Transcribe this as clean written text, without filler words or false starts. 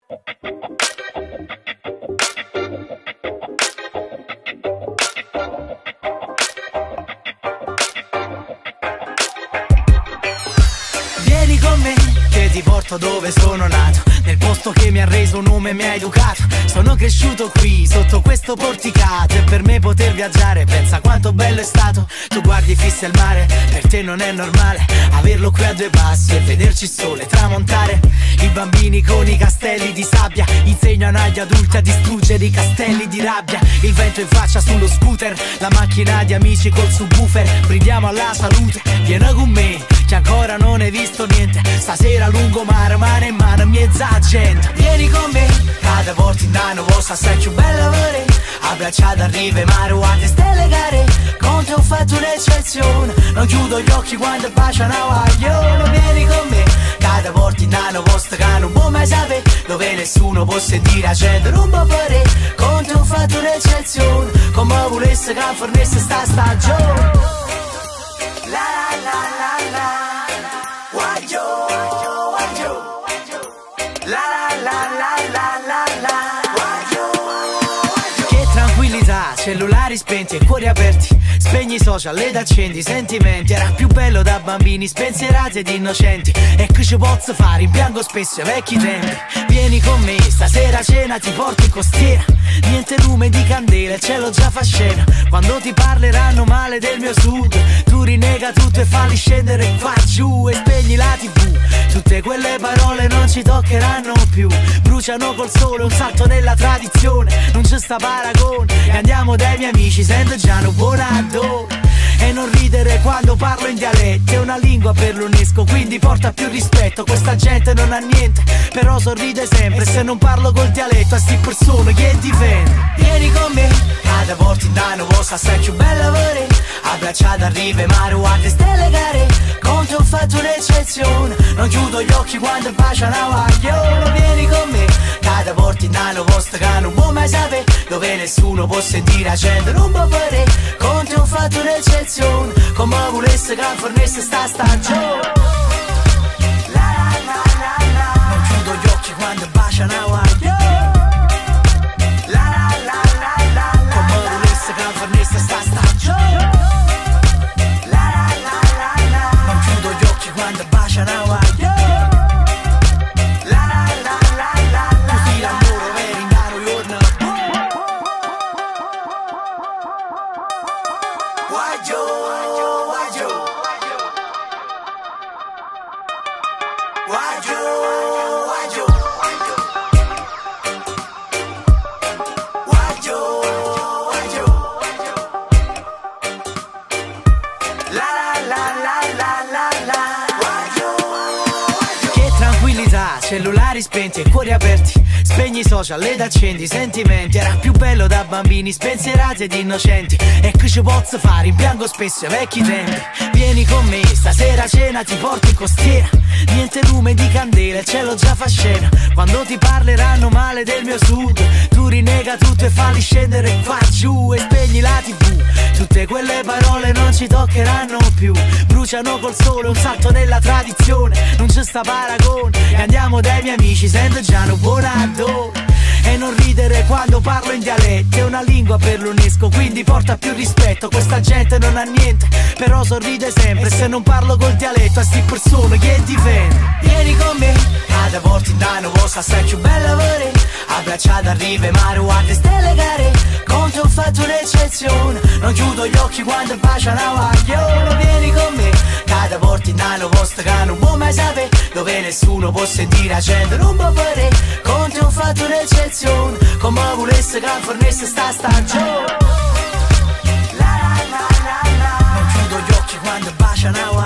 Vieni con me, che ti porto dove sono nato, nel posto che mi ha reso nome e mi ha educato. Sono cresciuto qui, sotto questo porticato, e per me poter viaggiare, pensa quanto bello è stato. Tu guardi fissi al mare, per te non è normale averlo qui a due passi e vederci il sole tramontare. I bambini con i castelli di sabbia insegnano agli adulti a distruggere i castelli di rabbia. Il vento in faccia sullo scooter, la macchina di amici col subwoofer. Brindiamo alla salute, vieni con me, che ancora non hai visto niente. Stasera lungomare, mano in mano, mezza gente. Vieni con me, cada volta in danno vostra sei più bella vere. Abbracciata a rive, mare, guarda stelle gare. Con te ho fatto un'eccezione, non chiudo gli occhi quando baciano a guaglione. Vieni con me, cada volta in danno vostra che non può mai sapere, dove nessuno può sentire la gente non può fare. Con te ho fatto un'eccezione, come volesse che fornesse sta stagione. La la la la, guaglio, guaglio. La la la la la la, guaglio, guaglio. Che tranquillità, cellulari spenti e cuori aperti. Spegni i social ed accendi i sentimenti. Era più bello da bambini spensierati ed innocenti. E che ci posso fare, rimpiango spesso ai vecchi tempi. Vieni con me, stasera a cena ti porto in costiera. Niente lume di candela, il cielo già fa scena. Quando ti parleranno male del mio sud, tu rinega tutto e falli scendere qua giù. E spegni la tv, tutte quelle parole non ci toccheranno più. Bruciano col sole un salto nella tradizione, non c'è sta paragone. E andiamo dai miei amici, sento già un buon addo. E non ridere quando parlo in dialetto, è una lingua per l'UNESCO, quindi porta più rispetto. Questa gente non ha niente, però sorride sempre. Se non parlo col dialetto a sti persone che difende. Vieni con me, cada volta in danno vostra sei più bella vere. Abbracciata a rive, mare, guarda stelle gare. Con te ho fatto un'eccezione, non chiudo gli occhi quando baciano a guaglione. Vieni con me, cada volta in danno vostra che non può mai sapere, dove nessuno può sentire la gente non può fare. Con te ho fatto un'eccezione, come volesse che fornesse sta stagione. La la la la, non chiudo gli occhi quando baciano a guaglione. La la la la, come volesse che fornesse sta stagione. La la la la, non chiudo gli occhi quando baciano a guaglione. La la la la, così l'amore vero in New York. Guaggio, guaggio, guaggio, guaggio, guaggio, guaggio. La la la la la la, guaggio, guaggio. Che tranquillità, cellulari spenti e cuori aperti. Spegni i social ed accendi i sentimenti. Era più bello da bambini spensierati ed innocenti. E che ci posso fare, rimpiango spesso ai vecchi tempi. Vieni con me, stasera a cena ti porto in costiera. Niente lume di candela, il cielo già fa scena. Quando ti parleranno male del mio sud, tu rinega tutto e falli scendere qua giù. E spegni la tv, tutte quelle parole non ci toccheranno più. Bruciano col sole un salto nella tradizione, non c'è sta paragone. E andiamo dai miei amici, sento già un buon addo. E non ridere quando parlo in dialetto, è una lingua per l'UNESCO, quindi porta più rispetto. Questa gente non ha niente, però sorride sempre. Se non parlo col dialetto a sti persone che difende. Vieni con me, cada volta in danno vostra sei più bella vere. Abbracciata a rive, mare, guarda stelle gare. Con te ho fatto un'eccezione, non chiudo gli occhi quando baciano a guaglione. Vieni con me, cada volta in danno vostra che non può mai sapere, dove nessuno può sentire la gente non può fare. Con te ho fatto un'eccezione, come volesse che fornesse sta stagione. La la la la, non chiudo gli occhi quando baciano a